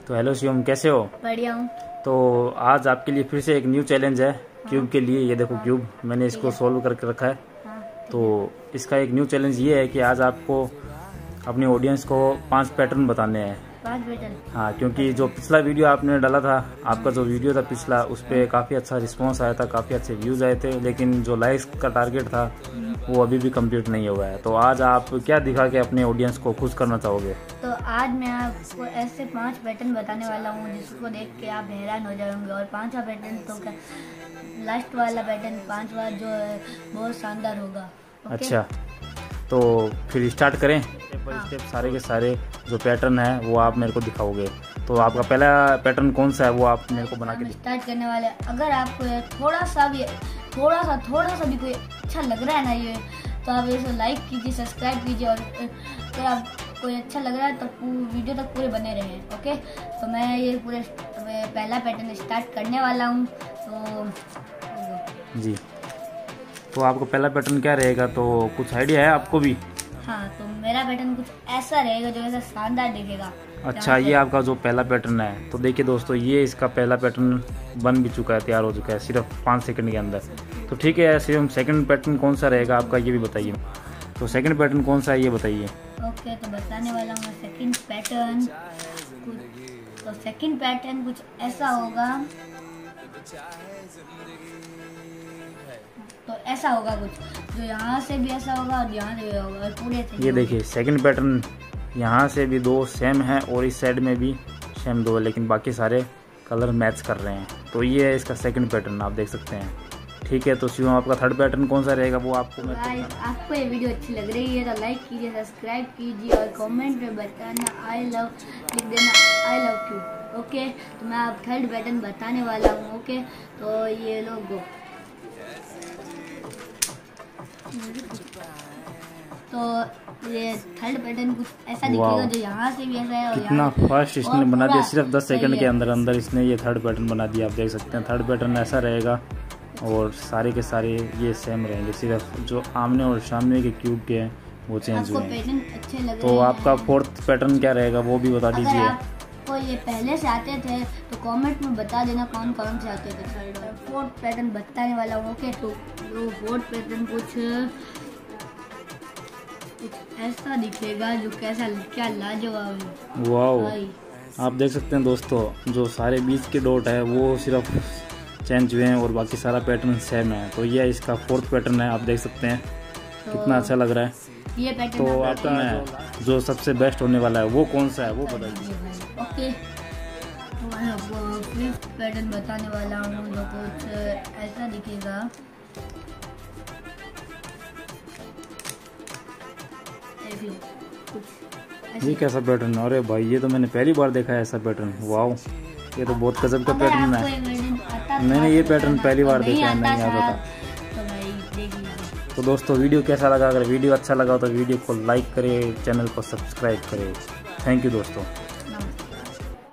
तो हेलो शिवम, कैसे हो? बढ़िया हूँ। तो आज आपके लिए फिर से एक न्यू चैलेंज है क्यूब के लिए। ये देखो क्यूब, मैंने इसको सोल्व करके रखा है। तो इसका एक न्यू चैलेंज ये है कि आज आपको अपनी ऑडियंस को 5 पैटर्न बताने हैं। 5 पैटर्न? हाँ, क्योंकि जो पिछला वीडियो आपने डाला था, आपका जो वीडियो था पिछला, उस पर काफ़ी अच्छा रिस्पांस आया था, काफ़ी अच्छे व्यूज़ आए थे, लेकिन जो लाइक्स का टारगेट था वो अभी भी कंप्लीट नहीं हुआ है। तो आज आप क्या दिखा के अपने ऑडियंस को खुश करना चाहोगे? तो आज मैं आपको ऐसे 5 पैटर्न बताने वाला हूँ जिसको देख के आप हैरान हो जाएंगे। और 5वां पैटर्न तो क्या, लास्ट वाला पैटर्न 5वां जो है बहुत शानदार होगा। अच्छा, तो फिर स्टार्ट करें। स्टेप बाय स्टेप सारे के सारे जो पैटर्न है वो आप मेरे को दिखाओगे। तो आपका पहला पैटर्न कौन सा है वो आप मेरे को बना के स्टार्ट करने वाले। अगर आपको थोड़ा सा भी कोई अच्छा लग रहा है ना ये, तो आप इसे लाइक कीजिए, सब्सक्राइब कीजिए। और अगर आपको कोई अच्छा लग रहा है तो वीडियो तक पूरे बने रहें। ओके, तो मैं ये पूरे पहला पैटर्न स्टार्ट करने वाला हूँ। तो जी, तो आपको पहला पैटर्न क्या रहेगा? तो कुछ आइडिया है आपको भी? हाँ, तो मेरा पैटर्न कुछ ऐसा रहेगा जो ऐसा शानदार दिखेगा। अच्छा, ये आपका जो पहला पैटर्न है, तो देखिए दोस्तों, ये इसका पहला पैटर्न बन भी चुका है, तैयार हो चुका है सिर्फ 5 सेकंड के अंदर। तो ठीक है, सिर्फ सेकंड पैटर्न कौन सा रहेगा आपका, ये भी बताइए। तो सेकंड पैटर्न कौन सा है ये बताइए। ओके, तो बताने वाला हूँ मैं सेकंड पैटर्न। तो सेकंड पैटर्न कुछ ऐसा होगा, तो ऐसा होगा कुछ जो यहाँ से भी ऐसा होगा और यहाँ से भी होगा और पूरे से। ये देखिए सेकंड पैटर्न, यहाँ से भी 2 सेम है और इस साइड में भी सेम 2 है, लेकिन बाकी सारे कलर मैच कर रहे हैं। तो ये है इसका सेकंड पैटर्न, आप देख सकते हैं। ठीक है, तो शिवम आपका थर्ड पैटर्न कौन सा रहेगा वो आपको आपको ये वीडियो अच्छी लग रही है तो लाइक कीजिए, सब्सक्राइब कीजिए और कमेंट में बताना आई लव, लिख देना आई लव क्यूब। ओके, तो मैं आप थर्ड पैटर्न बताने वाला हूँ। ओके, तो ये लोग, तो ये थर्ड पैटर्न कुछ ऐसा दिखेगा जो यहाँ से भी ऐसा है। और कितना फास्ट इसने बना दिया, सिर्फ 10 सेकंड के अंदर इसने ये थर्ड पैटर्न बना दिया। आप देख सकते हैं थर्ड पैटर्न ऐसा रहेगा और सारे के सारे ये सेम रहेंगे, सिर्फ जो आमने और सामने के क्यूब के हैं वो चेंज हुए हैं। तो आपका फोर्थ पैटर्न क्या रहेगा वो भी बता दीजिए। आपको ये पहले से आते थे तो कमेंट में बता देना कौन कौन से आते थे। फोर्थ पैटर्न बताने वाला हूँ। ओके, तो फोर्थ पैटर्न कुछ ऐसा दिखेगा जो कैसा, क्या लाजवाब है। वाह, आप देख सकते हैं दोस्तों, जो सारे बीच के डॉट है वो सिर्फ चेंज हुए हैं और बाकी सारा पैटर्न सेम है। तो ये इसका फोर्थ पैटर्न है, आप देख सकते हैं कितना अच्छा लग रहा है ये पैटर्न। तो आपका जो सबसे बेस्ट होने वाला है वो कौन सा है वो बताइए। ओके, तो मैं आपको फिफ्थ पैटर्न बताने वाला हूँ जो कुछ ऐसा दिखेगा। ये कैसा पैटर्न? अरे भाई, ये तो मैंने पहली बार देखा है ऐसा पैटर्न। वाह, ये तो बहुत गजब का पैटर्न है। मैंने ये पैटर्न पहली बार देखा है, नहीं आता था। तो दोस्तों, वीडियो कैसा लगा? अगर वीडियो अच्छा लगा तो वीडियो को लाइक करें, चैनल को सब्सक्राइब करें। थैंक यू दोस्तों।